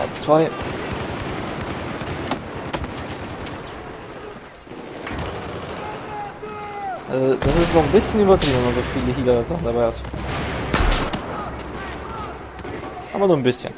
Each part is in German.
2. Also das ist noch ein bisschen übertrieben, wenn man so viele Healer-Sachen dabei hat. Aber nur ein bisschen.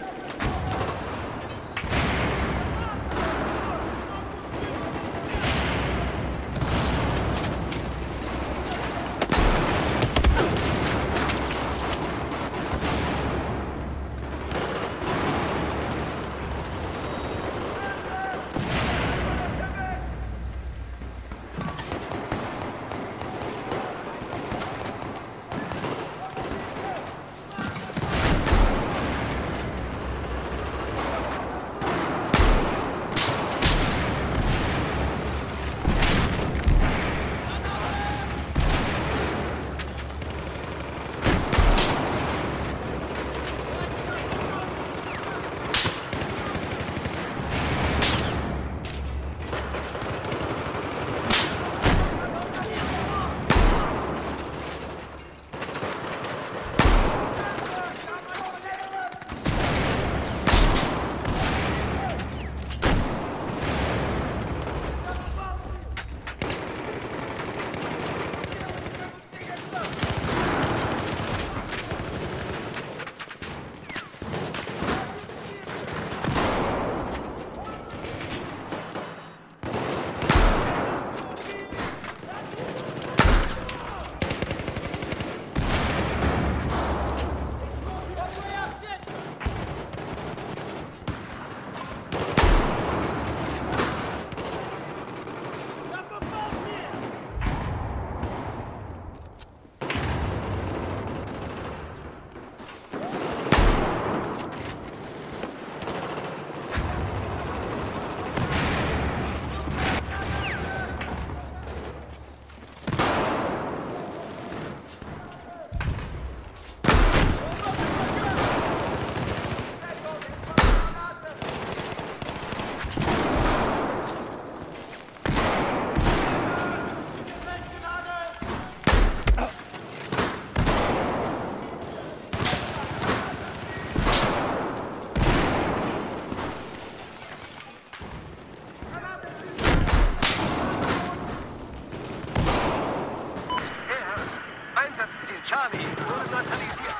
Charlie wurde neutralisiert.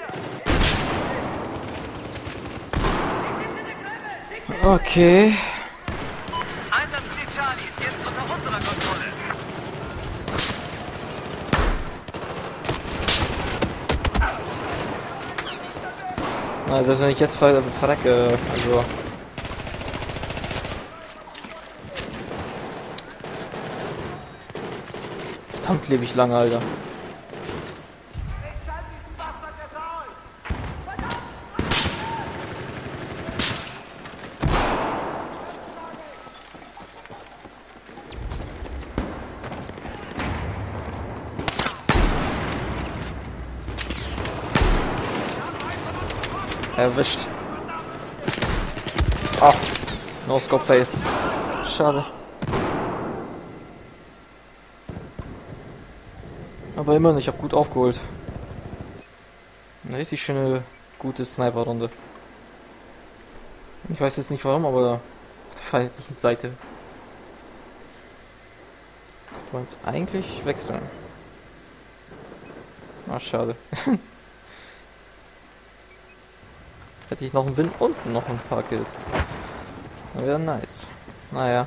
Okay. Einsatzziel Charlie ist jetzt unter unserer Kontrolle. Also wenn ich jetzt verrecke, also... Verdammt lebe ich lange, Alter. Erwischt. Ach, no scope fail. Schade. Aber immerhin, ich habe gut aufgeholt. Eine richtig schöne, gute Sniper-Runde. Ich weiß jetzt nicht warum, aber auf der feindlichen Seite. Könnte man jetzt eigentlich wechseln. Ah, schade. Hätte ich noch einen Win und noch ein paar Kills. Das wäre nice. Naja.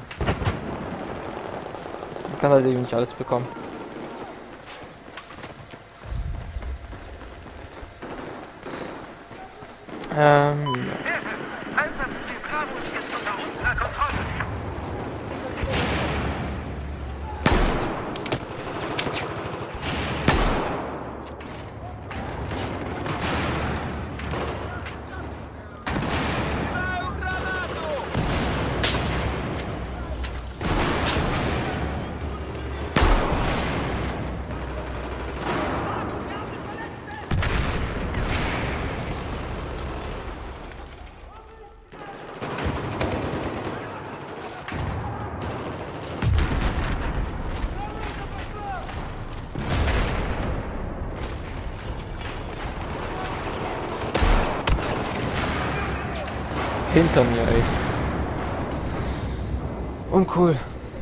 Man kann halt eben nicht alles bekommen. Einsatzziel Bravo ist jetzt unter unserer Kontrolle. hinter mir, ey. Uncool.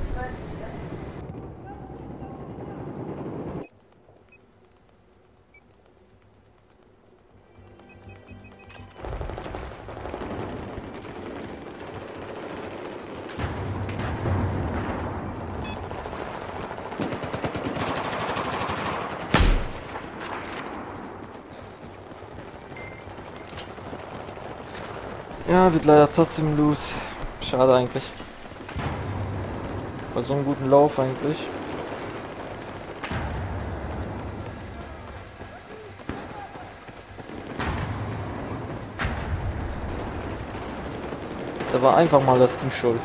Ja, wird leider trotzdem los. Schade eigentlich. Bei so einem guten Lauf eigentlich. Da war einfach mal das Team schuld.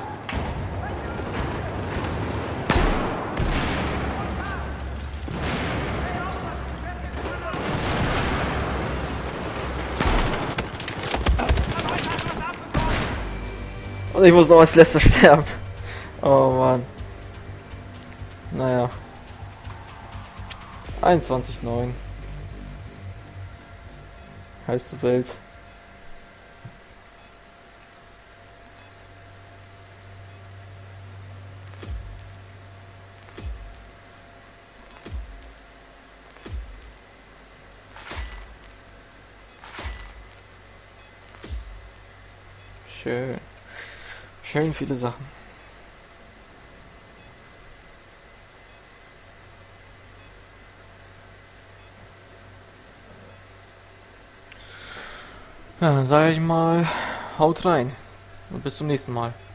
Und ich muss noch als letzter sterben. Oh Mann. Naja. 21,9. Heiße Welt. Schön. Schön viele Sachen. Ja, dann sage ich mal, haut rein und bis zum nächsten Mal.